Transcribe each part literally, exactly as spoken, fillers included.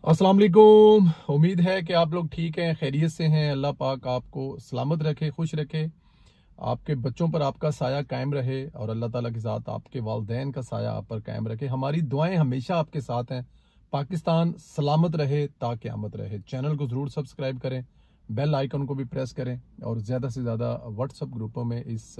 अस्सलाम वालेकुम। उम्मीद है कि आप लोग ठीक हैं, खैरियत से हैं। अल्लाह पाक आपको सलामत रखे, खुश रखे, आपके बच्चों पर आपका साया कायम रहे और अल्लाह ताला के साथ आपके वालिदैन का साया आप पर कायम रखे। हमारी दुआएं हमेशा आपके साथ हैं। पाकिस्तान सलामत रहे ता क़यामत रहे। चैनल को ज़रूर सब्सक्राइब करें, बेल आइकन को भी प्रेस करें और ज़्यादा से ज़्यादा व्हाट्सएप ग्रुपों में इस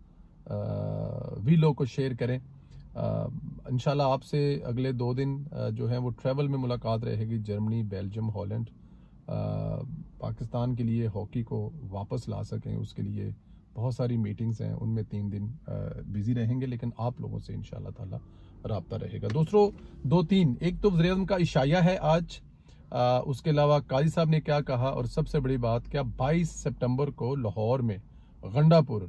वीडियो को शेयर करें। इंशाल्लाह आपसे अगले दो दिन आ, जो है वो ट्रैवल में मुलाकात रहेगी। जर्मनी, बेल्जियम, हॉलैंड, पाकिस्तान के लिए हॉकी को वापस ला सकें उसके लिए बहुत सारी मीटिंग्स हैं, उनमें तीन दिन बिजी रहेंगे, लेकिन आप लोगों से इंशाल्लाह ताला राब्ता रहेगा। दूसरों दो तीन एक तो वज़ीर-ए-आज़म का इशाया है आज, आ, उसके अलावा काजी साहब ने क्या कहा और सबसे बड़ी बात क्या बाईस सितंबर को लाहौर में गंडापुर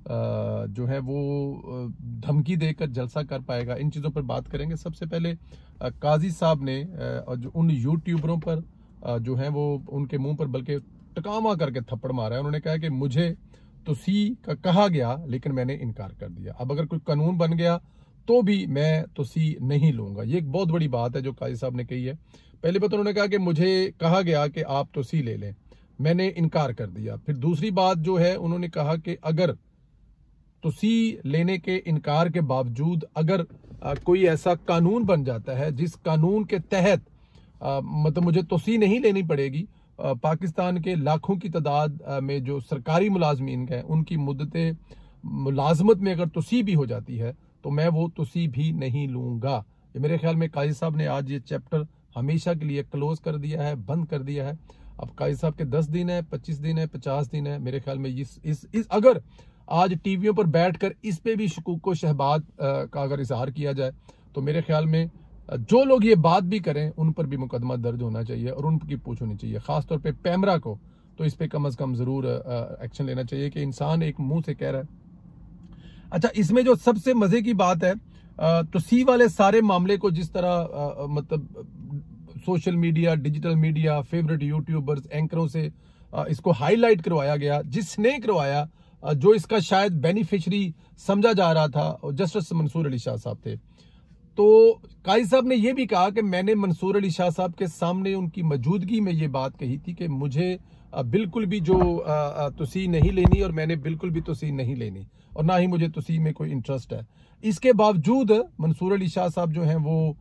जो है वो धमकी देकर जलसा कर पाएगा। इन चीज़ों पर बात करेंगे। सबसे पहले काजी साहब ने जो उन यूट्यूबरों पर जो है वो उनके मुंह पर बल्कि टकामा करके थप्पड़ मारा है। उन्होंने कहा कि मुझे तो सी का कहा गया लेकिन मैंने इनकार कर दिया, अब अगर कोई कानून बन गया तो भी मैं तो सी नहीं लूंगा। ये एक बहुत बड़ी बात है जो काजी साहब ने कही है। पहली बात उन्होंने कहा कि मुझे कहा गया कि आप तो सी ले लें, मैंने इनकार कर दिया। फिर दूसरी बात जो है उन्होंने कहा कि अगर तो सी लेने के इनकार के बावजूद अगर आ, कोई ऐसा कानून बन जाता है जिस कानून के तहत आ, मतलब मुझे तोसी नहीं लेनी पड़ेगी, आ, पाकिस्तान के लाखों की तादाद में जो सरकारी मुलाजमीन हैं उनकी मुद्दत मुलाजमत में अगर तोसी भी हो जाती है तो मैं वो तोसी भी नहीं लूंगा। ये मेरे ख्याल में काजी साहब ने आज ये चैप्टर हमेशा के लिए क्लोज कर दिया है, बंद कर दिया है। अब काजी साहब के दस दिन है, पच्चीस दिन है, पचास दिन है। मेरे ख्याल में इस इस, इस अगर आज टीवियों पर बैठकर इस पे भी शकूक को शहबाज का अगर इजहार किया जाए तो मेरे ख्याल में जो लोग ये बात भी करें उन पर भी मुकदमा दर्ज होना चाहिए और उनकी पूछ होनी चाहिए। खासतौर पे पैमरा को तो इस पे कम अज कम जरूर एक्शन लेना चाहिए कि इंसान एक मुंह से कह रहा है। अच्छा, इसमें जो सबसे मजे की बात है तो सी वाले सारे मामले को जिस तरह मतलब social media, digital media, favourite YouTubers, एंकरों से इसको हाईलाइट करवाया गया, जिसने करवाया, जो इसका शायद बेनिफिशरी समझा जा रहा था, जस्टिस मंसूर अली शाह साहब थे। तो काजी साहब ने यह भी कहा कि मैंने मंसूर अली शाह साहब के सामने उनकी मौजूदगी में ये बात कही थी कि मुझे बिल्कुल भी जो तोसी नहीं लेनी और मैंने बिल्कुल भी तोसी नहीं लेनी और ना ही मुझे तोसी में कोई इंटरेस्ट है। इसके बावजूद मंसूर अली शाह साहब जो हैं वो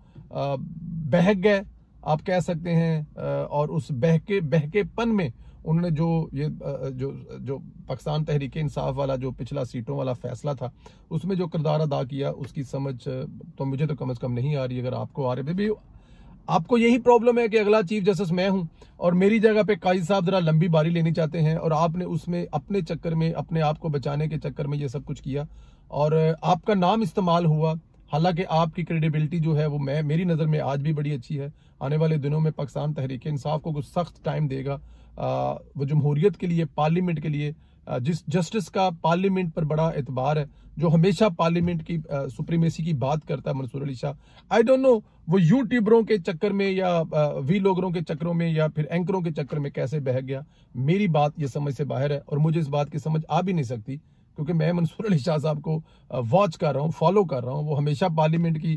बहक गए, आप कह सकते हैं, और उस बहके बहकेपन में उन्होंने जो ये जो जो पाकिस्तान तहरीक इंसाफ वाला जो पिछला सीटों वाला फैसला था उसमें जो किरदार अदा किया उसकी समझ तो मुझे तो कम से कम नहीं आ रही। अगर आपको आ रही भी, आपको यही प्रॉब्लम है कि अगला चीफ जस्टिस मैं हूं और मेरी जगह पे काजी साहब जरा लंबी बारी लेनी चाहते हैं और आपने उसमें अपने चक्कर में, अपने आप को बचाने के चक्कर में ये सब कुछ किया और आपका नाम इस्तेमाल हुआ। हालांकि आपकी क्रेडिबिलिटी जो है वो मैं मेरी नज़र में आज भी बड़ी अच्छी है। आने वाले दिनों में पाकिस्तान तहरीक इंसाफ को कुछ सख्त टाइम देगा। आ, वो जमहूरियत के लिए, पार्लियामेंट के लिए, आ, जिस जस्टिस का पार्लियामेंट पर बड़ा एतबार है, जो हमेशा पार्लियामेंट की सुप्रीमेसी की बात करता है Mansoor Ali Shah, I don't know वो यूट्यूबरों के चक्कर में या वी लोगरों के चक्करों में या फिर एंकरों के चक्कर में कैसे बहक गया। मेरी बात ये समझ से बाहर है और मुझे इस बात की समझ आ भी नहीं सकती क्योंकि मैं मंसूर अली शाह साहब को वॉच कर रहा हूँ, फॉलो कर रहा हूँ। वो हमेशा पार्लियामेंट की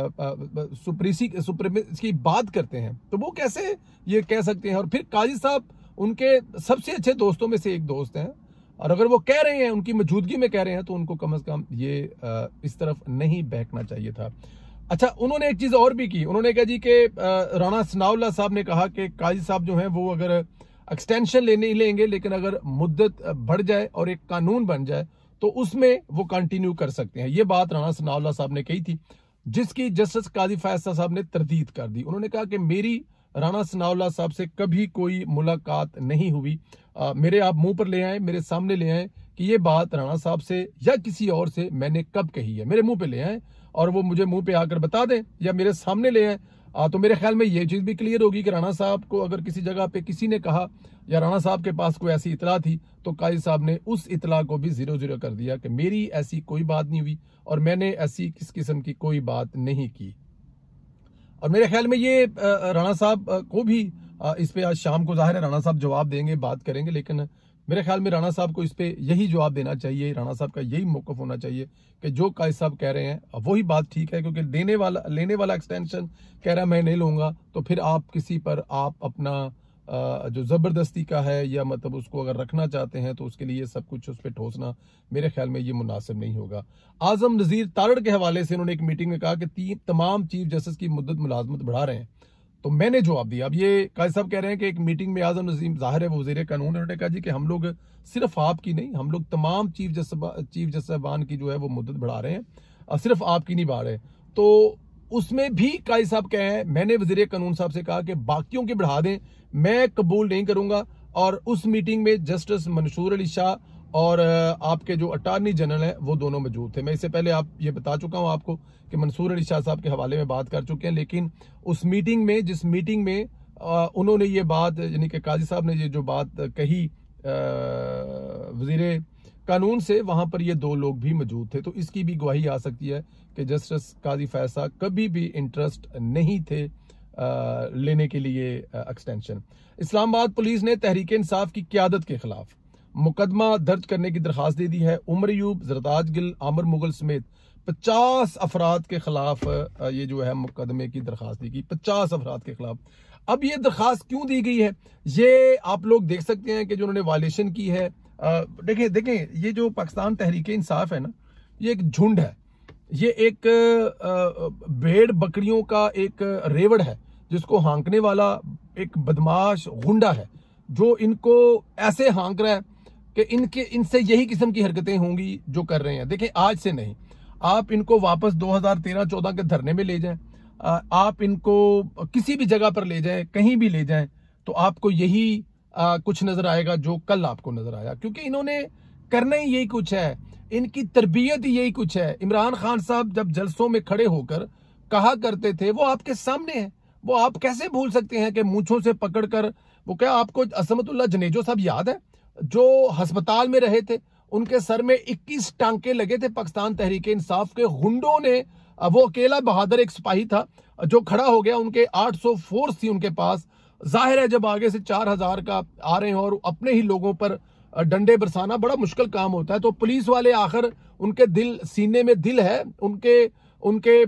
सुप्रीसी सुप्रीमेसी की बात करते हैं, तो वो कैसे ये कह सकते हैं। और फिर काजी साहब उनके सबसे अच्छे दोस्तों में से एक दोस्त हैं और अगर वो कह रहे हैं, उनकी मौजूदगी में कह रहे हैं, तो उनको कम से कम ये इस तरफ नहीं बहकना चाहिए था। अच्छा, उन्होंने एक चीज और भी की। उन्होंने कहा जी कि राणा सनाउल्लाह साहब ने कहा कि काजी साहब जो हैं वो अगर एक्सटेंशन लेने लेंगे लेकिन अगर मुद्दत बढ़ जाए और एक कानून बन जाए तो उसमें वो कंटिन्यू कर सकते हैं। ये बात राणा सनाउल्लाह साहब ने कही थी जिसकी जस्टिस काजी फैसला साहब ने तरदीद कर दी। उन्होंने कहा कि मेरी राणा सनाउल्लाह साहब से कभी कोई मुलाकात नहीं हुई। आ, मेरे आप मुंह पर ले आए, मेरे सामने ले आए कि ये बात राणा साहब से या किसी और से मैंने कब कही है। मेरे मुंह पे ले आए और वो मुझे मुंह पे आकर बता दें या मेरे सामने ले आए, तो मेरे ख्याल में ये चीज भी क्लियर होगी कि राणा साहब को अगर किसी जगह पे किसी ने कहा या राणा साहब के पास कोई ऐसी इतला थी तो काजी साहब ने उस इतला को भी जीरो जीरो कर दिया कि मेरी ऐसी कोई बात नहीं हुई और मैंने ऐसी किस किस्म की कोई बात नहीं की। और मेरे ख्याल में ये राणा साहब को भी इस पे आज शाम को, जाहिर है राणा साहब जवाब देंगे, बात करेंगे, लेकिन میرے خیال میں رانا صاحب کو اس پہ یہی جواب دینا چاہیے، رانا صاحب کا یہی موقف ہونا چاہیے کہ جو قائد صاحب کہہ رہے ہیں وہی بات ٹھیک ہے، کیونکہ دینے والا لینے والا ایکسٹینشن کہہ رہا ہے میں نہیں لوں گا، تو پھر آپ کسی پر آپ اپنا جو زبردستی کا ہے یا مطلب اس کو اگر رکھنا چاہتے ہیں تو اس کے لیے سب کچھ اس پہ ٹھوسنا میرے خیال میں یہ مناسب نہیں ہوگا۔ اعظم نذیر تارڑ کے حوالے سے انہوں نے ایک میٹنگ میں کہا کہ تین تمام چیف جسٹس کی مدت ملازمت بڑھا رہے ہیں، تو میں نے جواب دیا۔ اب یہ قائد صاحب کہہ رہے ہیں کہ ایک میٹنگ میں اعظم نذیر ظاہر ہے وہ وزیر قانون، انہوں نے کہا جی کہ ہم لوگ صرف آپ کی نہیں، ہم لوگ تمام چیف جسٹس چیف جسٹس صاحبان کی جو ہے وہ مدت بڑھا رہے ہیں، صرف آپ کی نہیں بڑھا رہے۔ تو اس میں بھی قائد صاحب کہے ہیں میں نے وزیر قانون صاحب سے کہا کہ باقیوں کی بڑھا دیں، میں قبول نہیں کروں گا۔ اور اس میٹنگ میں جسٹس منصور علی شاہ اور آپ کے جو اٹارنی جنرل ہیں وہ دونوں موجود تھے۔ میں اس سے پہلے آپ یہ بتا چکا ہوں آپ کو کہ منصور علی شاہ صاحب کے حوالے میں بات کر چکے ہیں، لیکن اس میٹنگ میں جس میٹنگ میں انہوں نے یہ بات یعنی کہ قاضی صاحب نے یہ جو بات کہی وزیر قانون سے، وہاں پر یہ دو لوگ بھی موجود تھے، تو اس کی بھی گواہی آ سکتی ہے کہ جسٹس قاضی فیض صاحب کبھی بھی انٹرسٹ نہیں تھے لینے کے لیے ایکسٹینشن۔ اسلام آباد پولیس نے تحریک انصاف کی قیادت کے خلاف مقدمہ درج کرنے کی درخواست دے دی ہے۔ عمر ایوب، زرتاج گل، عامر مغل سمیت پچاس افراد کے خلاف یہ جو ہے مقدمے کی درخواست دی گئی، پچاس افراد کے خلاف۔ اب یہ درخواست کیوں دی گئی ہے یہ آپ لوگ دیکھ سکتے ہیں کہ جو انہوں نے وائلیشن کی ہے۔ دیکھیں دیکھیں یہ جو پاکستان تحریک انصاف ہے نا، یہ ایک جھنڈ ہے، یہ ایک بھیڑ بکریوں کا ایک ریوڑ ہے جس کو ہانکنے والا ایک بدماش غنڈا ہے، جو ان کو ایسے ہانک رہا ہے کہ ان کے ان سے یہی قسم کی حرکتیں ہوں گی جو کر رہے ہیں۔ دیکھیں آج سے نہیں، آپ ان کو واپس دو ہزار تیرہ چودہ کے دھرنے میں لے جائیں، آپ ان کو کسی بھی جگہ پر لے جائیں، کہیں بھی لے جائیں، تو آپ کو یہی کچھ نظر آئے گا جو کل آپ کو نظر آیا، کیونکہ انہوں نے کرنا ہی یہی کچھ ہے، ان کی تربیت ہی یہی کچھ ہے۔ عمران خان صاحب جب جلسوں میں کھڑے ہو کر کہا کرتے تھے، وہ آپ کے سامنے ہیں، وہ آپ کیسے بھول سکتے ہیں کہ مونچھوں سے پکڑ کر، وہ کیا آپ کو عصمت اللہ جنیجو صاحب یاد ہے جو ہسپتال میں رہے تھے، ان کے سر میں اکیس ٹانکے لگے تھے پاکستان تحریک انصاف کے غنڈوں نے، وہ اکیلا بہادر ایک سپاہی تھا جو کھڑا ہو گیا، ان کے آٹھ سو فورس تھی ان کے پاس۔ ظاہر ہے جب آگے سے چار ہزار کا آ رہے ہیں اور اپنے ہی لوگوں پر ڈنڈے برسانا بڑا مشکل کام ہوتا ہے، تو پولیس والے آخر ان کے دل سینے میں دل ہے، ان کے ان کے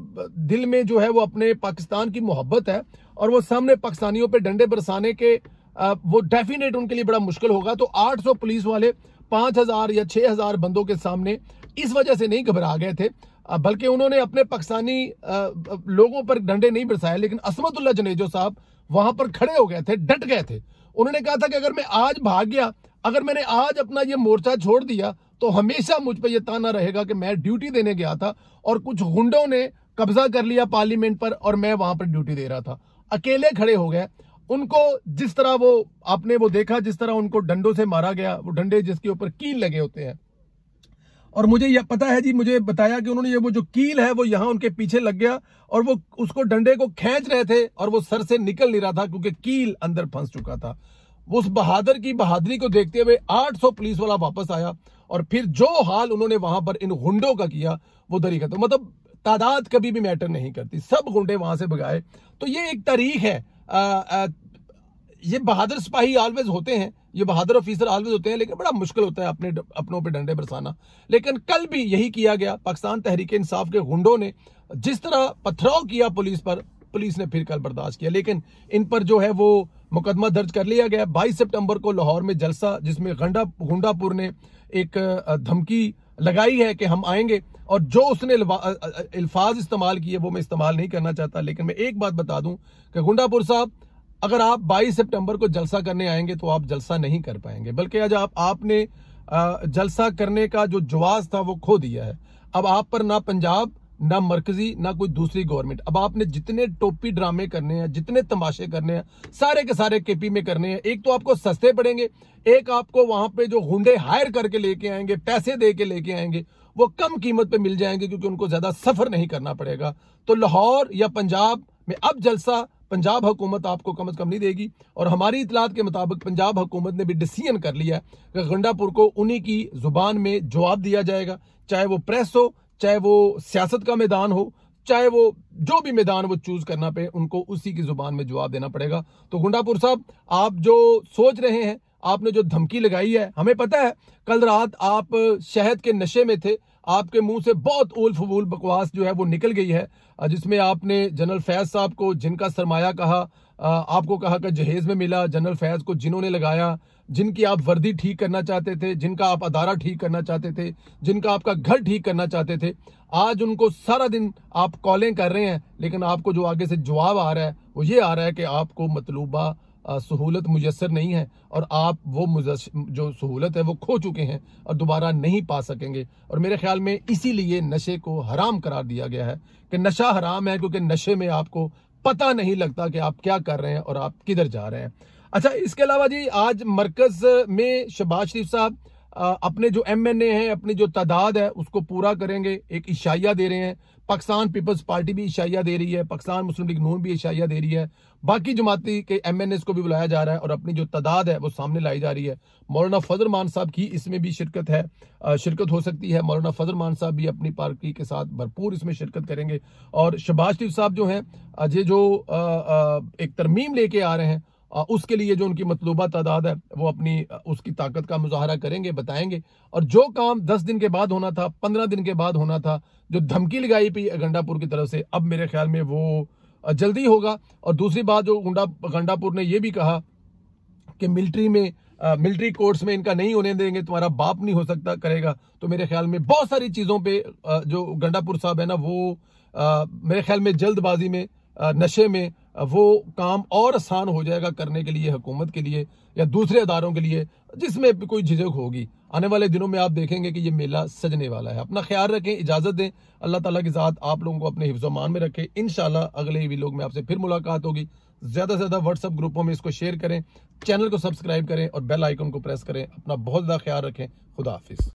دل میں جو ہے وہ اپنے پاکستان کی محبت ہے، اور وہ سامنے پاکستانیوں پہ ڈنڈے برسانے کے وہ ڈیفینیٹ ان کے لیے بڑا مشکل ہوگا۔ تو آٹھ سو پولیس والے پانچ ہزار یا چھ ہزار بندوں کے سامنے اس وجہ سے نہیں گھبرا گئے تھے، بلکہ انہوں نے اپنے پاکستانی لوگوں پر ڈنڈے نہیں برسائے، لیکن عصمت اللہ جنیجو صاحب وہاں پر کھڑے ہو گئے تھے، ڈٹ گئے تھے۔ انہوں نے کہا تھا کہ اگر میں آج بھاگ گیا، اگر میں نے آج اپنا یہ مورچہ چھوڑ دیا تو ہمیشہ مجھ پہ یہ تانا رہے گا کہ میں ڈیوٹی دینے گیا تھا اور کچھ غنڈوں نے قبضہ کر لیا پارلیمنٹ پر اور میں وہاں پر ڈیوٹی دے رہا تھا۔ اکیلے کھڑے ہو گئے، ان کو جس طرح وہ آپ نے وہ دیکھا جس طرح ان کو ڈنڈوں سے مارا گیا، وہ ڈنڈے جس کے اوپر کیل لگے ہوتے ہیں، اور مجھے یہ پتا ہے جی، مجھے بتایا کہ انہوں نے یہ وہ جو کیل ہے وہ یہاں ان کے پیچھے لگ گیا اور وہ اس کو ڈنڈے کو کھینچ رہے تھے اور وہ سر سے نکل نہیں رہا تھا کیونکہ کیل اندر پھنس چکا تھا۔ اس بہادر کی بہادری کو دیکھتے ہوئے آٹھ سو پولیس والا واپس آیا اور پھر جو حال انہوں نے وہاں پر ان غنڈوں کا کیا وہ دری ختم۔ مطلب تعداد کبھی بھی میٹر نہیں کرتی، سب غنڈے وہاں سے بگائے۔ تو یہ ایک تاریخ ہے، آ, آ, یہ بہادر سپاہی آلویز ہوتے ہیں، یہ بہادر آفیسر آلویز ہوتے ہیں، لیکن بڑا مشکل ہوتا ہے اپنے اپنوں پہ ڈنڈے برسانا۔ لیکن کل بھی یہی کیا گیا، پاکستان تحریک انصاف کے غنڈوں نے جس طرح پتھراؤ کیا پولیس پر، پولیس نے پھر کل برداشت کیا، لیکن ان پر جو ہے وہ مقدمہ درج کر لیا گیا۔ بائیس سپٹمبر کو لاہور میں جلسہ، جس میں گنڈا گنڈا پور نے ایک دھمکی لگائی ہے کہ ہم آئیں گے، اور جو اس نے الفاظ استعمال کیے وہ میں استعمال نہیں کرنا چاہتا، لیکن میں ایک بات بتا دوں کہ گنڈا پور صاحب، اگر آپ بائیس سپٹمبر کو جلسہ کرنے آئیں گے تو آپ جلسہ نہیں کر پائیں گے، بلکہ آج آپ آپ نے جلسہ کرنے کا جو جواز تھا وہ کھو دیا ہے۔ اب آپ پر نہ پنجاب، نہ مرکزی، نہ کوئی دوسری گورنمنٹ، اب آپ نے جتنے ٹوپی ڈرامے کرنے ہیں، جتنے تماشے کرنے ہیں، سارے کے سارے کے پی میں کرنے ہیں۔ ایک تو آپ کو سستے پڑیں گے، ایک آپ کو وہاں پہ جو غنڈے ہائر کر کے لے کے آئیں گے، پیسے دے کے لے کے آئیں گے، وہ کم قیمت پہ مل جائیں گے کیونکہ ان کو زیادہ سفر نہیں کرنا پڑے گا۔ تو لاہور یا پنجاب میں اب جلسہ پنجاب حکومت آپ کو کم از کم نہیں دے گی، اور ہماری اطلاعات کے مطابق پنجاب حکومت نے بھی ڈیسیژن کر لیا ہے کہ گنڈا پور کو انہی کی زبان میں جواب دیا جائے گا، چاہے وہ پریس ہو، چاہے وہ سیاست کا میدان ہو، چاہے وہ جو بھی میدان وہ چوز کرنا پہ، ان کو اسی کی زبان میں جواب دینا پڑے گا۔ تو گنڈا پور صاحب، آپ جو سوچ رہے ہیں آپ نے جو دھمکی لگائی ہے، ہمیں پتہ ہے کل رات آپ شہد کے نشے میں تھے، آپ کے منہ سے بہت اول فضول بکواس جو ہے وہ نکل گئی ہے، جس میں آپ نے جنرل فیض صاحب کو جن کا سرمایہ کہا، آپ کو کہا کہ جہیز میں ملا، جنرل فیض کو جنہوں نے لگایا، جن کی آپ وردی ٹھیک کرنا چاہتے تھے، جن کا آپ ادارہ ٹھیک کرنا چاہتے تھے، جن کا آپ کا گھر ٹھیک کرنا چاہتے تھے، آج ان کو سارا دن آپ کالیں کر رہے ہیں، لیکن آپ کو جو آگے سے جواب آ رہا ہے وہ یہ آ رہا ہے کہ آپ کو مطلوبہ سہولت میسر نہیں ہے، اور آپ وہ جو سہولت ہے وہ کھو چکے ہیں اور دوبارہ نہیں پا سکیں گے۔ اور میرے خیال میں اسی لیے نشے کو حرام قرار دیا گیا ہے کہ نشہ حرام ہے، کیونکہ نشے میں آپ کو پتہ نہیں لگتا کہ آپ کیا کر رہے ہیں اور آپ کدھر جا رہے ہیں۔ اچھا، اس کے علاوہ جی آج مرکز میں شہباز شریف صاحب اپنے جو ایم این اے ہیں، اپنی جو تعداد ہے اس کو پورا کریں گے، ایک عشائیہ دے رہے ہیں۔ پاکستان پیپلز پارٹی بھی عشائیہ دے رہی ہے، پاکستان مسلم لیگ نون بھی عشائیہ دے رہی ہے، باقی جماعتی کے ایم این ایز کو بھی بلایا جا رہا ہے اور اپنی جو تعداد ہے وہ سامنے لائی جا رہی ہے۔ مولانا فضل الرحمان صاحب کی اس میں بھی شرکت ہے، شرکت ہو سکتی ہے۔ مولانا فضل الرحمان صاحب بھی اپنی پارٹی کے ساتھ بھرپور اس میں شرکت کریں گے، اور شہباز شریف صاحب جو ہیں یہ جو ایک ترمیم لے کے آ رہے ہیں، اس کے لیے جو ان کی مطلوبہ تعداد ہے وہ اپنی اس کی طاقت کا مظاہرہ کریں گے، بتائیں گے، اور جو کام دس دن کے بعد ہونا تھا، پندرہ دن کے بعد ہونا تھا، جو دھمکی لگائی پی گنڈا پور کی طرف سے، اب میرے خیال میں وہ جلدی ہوگا۔ اور دوسری بات جو گنڈا پور نے یہ بھی کہا کہ ملٹری میں ملٹری کورٹس میں ان کا نہیں ہونے دیں گے، تمہارا باپ نہیں ہو سکتا کرے گا، تو میرے خیال میں بہت ساری چیزوں پہ جو گنڈا پور صاحب ہے نا وہ میرے خیال میں جلد بازی میں، نشے میں وہ کام اور آسان ہو جائے گا کرنے کے لیے، حکومت کے لیے یا دوسرے اداروں کے لیے جس میں کوئی جھجک ہوگی۔ آنے والے دنوں میں آپ دیکھیں گے کہ یہ میلہ سجنے والا ہے۔ اپنا خیال رکھیں، اجازت دیں، اللہ تعالیٰ کی ذات آپ لوگوں کو اپنے حفظ و امان میں رکھے۔ انشاءاللہ اگلے ویلوگ میں آپ سے پھر ملاقات ہوگی۔ زیادہ سے زیادہ واٹس ایپ گروپوں میں اس کو شیئر کریں، چینل کو سبسکرائب کریں اور بیل آئیکن کو پریس کریں۔ اپنا بہت زیادہ خیال رکھیں۔ خدا حافظ۔